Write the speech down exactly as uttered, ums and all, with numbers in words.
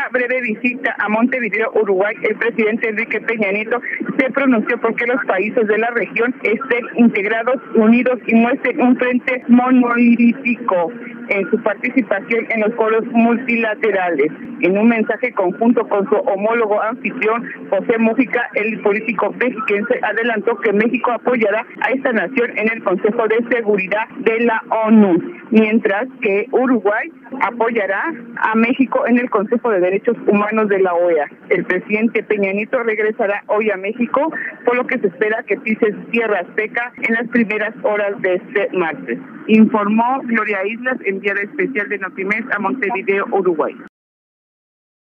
breve visita a Montevideo, Uruguay, el presidente Enrique Peña Nieto se pronunció porque los países de la región estén integrados, unidos y muestren un frente monolítico en su participación en los foros multilaterales. En un mensaje conjunto con su homólogo anfitrión, José Mujica, el político mexiquense adelantó que México apoyará a esta nación en el Consejo de Seguridad de la ONU, mientras que Uruguay apoyará a México en el Consejo de Derechos Humanos de la O E A. El presidente Peña Nieto regresará hoy a México, por lo que se espera que pise tierra azteca en las primeras horas de este martes. Informó Gloria Islas, enviada especial de Notimex a Montevideo, Uruguay.